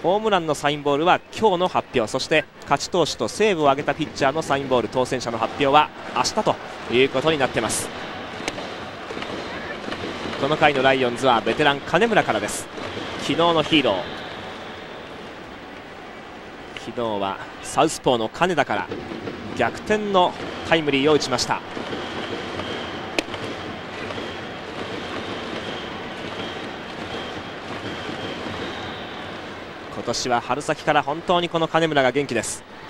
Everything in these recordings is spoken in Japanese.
ホームランのサインボールは今日の発表、そして勝ち投手とセーブを挙げたピッチャーのサインボール当選者の発表は明日ということになっています。この回のライオンズはベテラン金村からです。昨日のヒーロー、昨日はサウスポーの金田から逆転のタイムリーを打ちました。今年は春先から本当にこの金村が元気です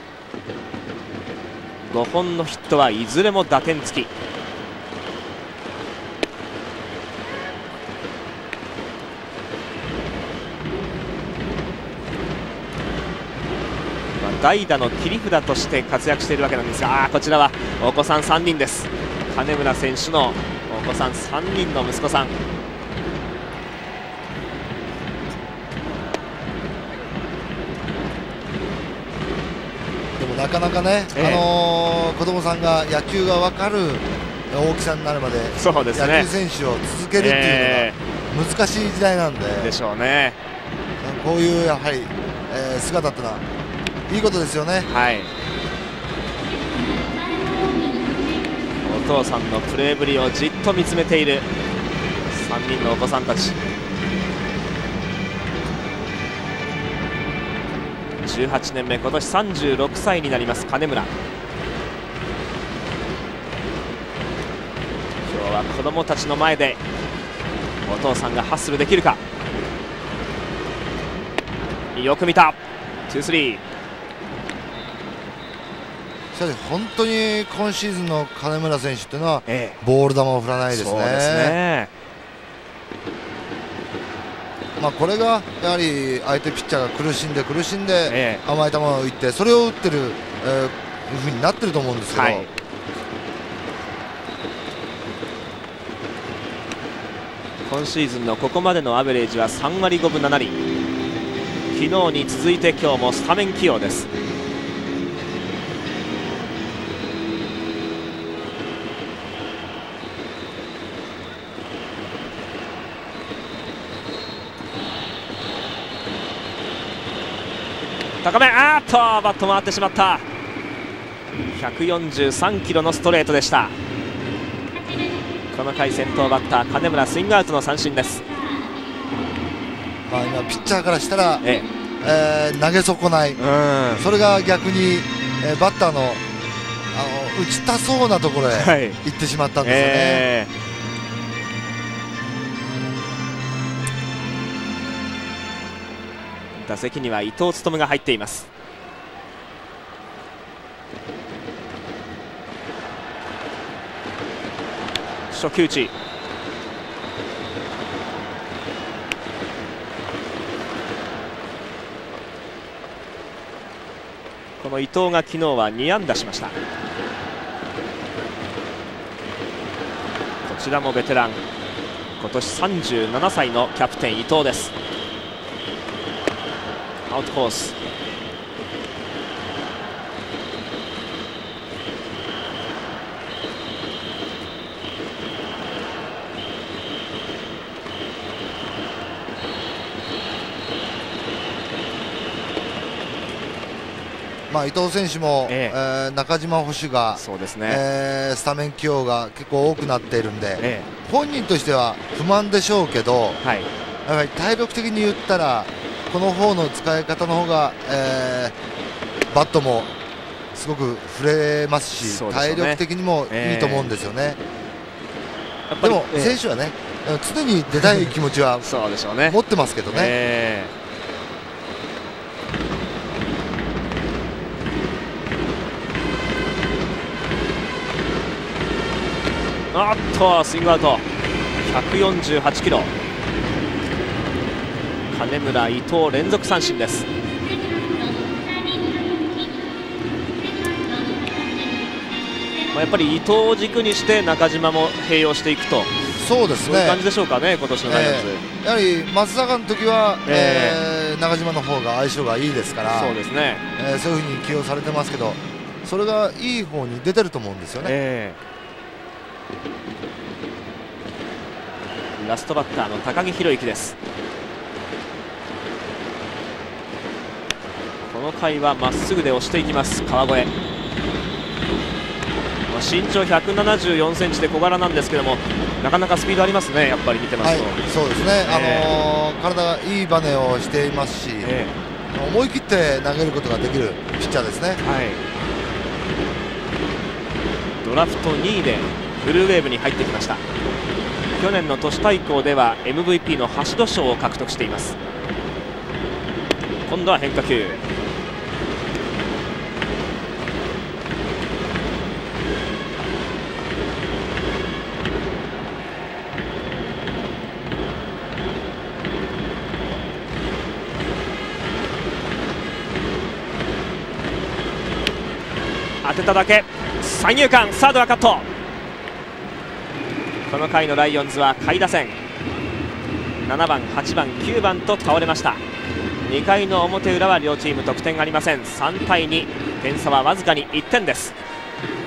。5本のヒットはいずれも打点付き。代打の切り札として活躍しているわけなんですが、こちらはお子さん3人です。金村選手のお子さん3人の息子さん。 でもなかなかね、子供さんが野球が分かる大きさになるまで、 そうですね、 野球選手を続けるっていうのが難しい時代なんで、 でしょうね。 こういうやはり、姿ってのはいいことですよね。 はい、お父さんのプレーぶりをじっと見つめている3人のお子さんたち。18年目、今年36歳になります金村。今日は子供たちの前でお父さんがハッスルできるか。よく見た、2-3。 しかし本当に今シーズンの金村選手っていうのは、ボール球を振らないですね。 そうですね。 これがやはり相手ピッチャーが苦しんで甘い球を打ってそれを打ってるふうになってると思うんですけど、 今シーズンのここまでのアベレージは3割5分7厘。昨日に続いて今日もスタメン起用です。高め、バット回ってしまった。143キロのストレートでした。この回先頭バッター金村、スイングアウトの三振です。 今ピッチャーからしたら、投げ損ない、それが逆に、バッターの打ちたそうなところへ行ってしまったんですよね。 打席には伊藤勉が入っています。初球打ち、この伊藤が昨日は2安打しました。こちらもベテラン、今年37歳のキャプテン伊藤です。アウトコース、 伊藤選手も、中島捕手がそうですね、 スタメン起用が結構多くなっているんで、本人としては不満でしょうけど、やはり体力的に言ったらこの方の使い方の方が、バットもすごく振れますし、体力的にもいいと思うんですよね。でも選手はね、常に出たい気持ちはそうでしょうね、 持ってますけどね。 スイングアウト、148キロ。金村、伊藤連続三振です。やっぱり伊藤を軸にして中島も併用していくと、 そうですね、 そういう感じでしょうかね、今年のライオンズ。 やはり松坂の時は、中島の方が相性がいいですから、 そうですね、 そういうふうに起用されてますけど、それがいい方に出てると思うんですよね。 ラストバッターの高木宏之です。 の回はまっすぐで押していきます。川越、身長174センチで小柄なんですけども、なかなかスピードありますね、やっぱり見てますと。 そうですね、体がいいバネをしていますし、思い切って投げることができるピッチャーですね。 ドラフト2位でブルーウェーブに入ってきました。去年の都市対抗では MVP の橋戸賞を獲得しています。今度は変化球、当てただけ、三遊間、サードはカット。この回のライオンズは下位打線、7番、8番、9番と倒れました。2回の表裏は両チーム得点ありません。3対2、点差はわずかに1点です。